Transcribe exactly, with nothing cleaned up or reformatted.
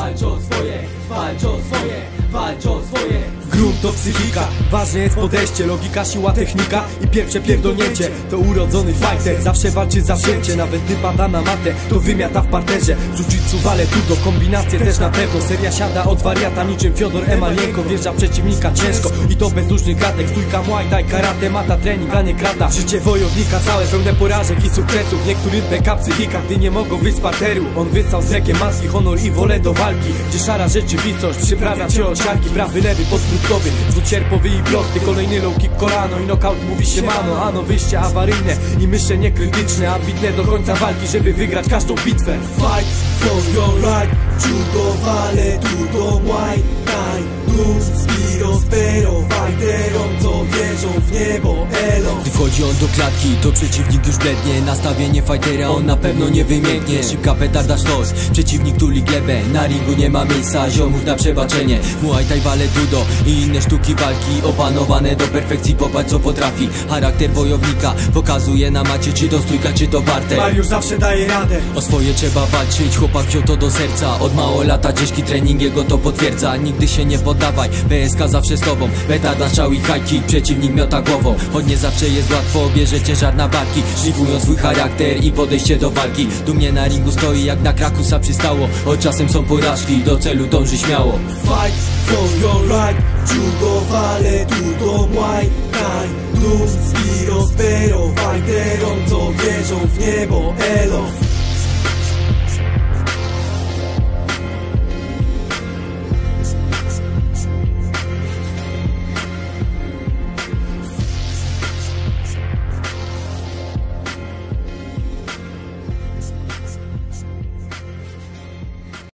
walcz o swoje, walcz o swoje, walcz o swoje. Grunt to psychika, ważne jest podejście, logika, siła, technika i pierwsze pierdolnięcie. To urodzony fighter, zawsze walczy za życie. Nawet gdy pada na matę, to wymiata w parterze. Jiu-jitsu wale tudo, kombinacje też na pewno. Seria siada od wariata niczym Fiodor Emelianenko. Wjeżdża przeciwnika ciężko i to bez różnych kratek. Stójka, muay thai, karate, mata, trening, a nie krata. Życie wojownika całe pełne porażek i sukcesów. Niektórym peka psychika, gdy nie mogą wyjść z parteru. On wystał z mlekiem maski, honor i wolę do walki. Gdzie szara rzeczywistość przyprawia cię od siarki. Prawy, lewy, podbródkowy, zwód sierpowy i prosty. Kolejny low kick kolano i knockout mówi się mano. Ano wyjście awaryjne i myślenie krytyczne, ambitne do końca walki, żeby wygrać każdą bitwę. Fight for your right, judo, vale, tudo, muay thai. Dum, spiro, spero, fighterom, co wierzą w niebo, elo. Gdy wchodzi on do klatki, to przeciwnik już blednie. Nastawienie fightera on na pewno nie wymięknie. Szybka petarda sztos, przeciwnik tuli glebę. Na ringu nie ma miejsca, ziomów na przebaczenie. Muay thai, vale, judo i inne sztuki walki, opanowane do perfekcji, popatrz co potrafi. Charakter wojownika pokazuje na macie, czy to stójka, czy to parter. Mariusz zawsze daje radę. O swoje trzeba walczyć, chłopak wziął to do serca. Od mało lata ciężki trening jego to potwierdza. Nigdy się nie poddawaj, P S K zawsze z tobą. Petarda, strzał i high kick, przeciwnik miota głową. Choć nie zawsze jest łatwo, bierze ciężar na barki. Szlifują swój charakter i podejście do walki. Dumnie na ringu stoi, jak na Krakusa przystało. Od czasem są porażki, do celu dąży śmiało. Fight for your right, judo, vale, tudo, muay thai. Dum, spiro, spero, fighterom, co wierzą w niebo, elo.